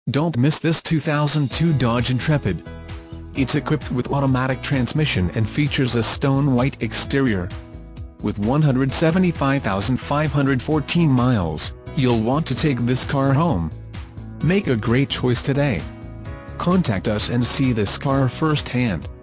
Don't miss this 2002 Dodge Intrepid. It's equipped with automatic transmission and features a stone white exterior. With 175,514 miles, you'll want to take this car home. Make a great choice today. Contact us and see this car firsthand.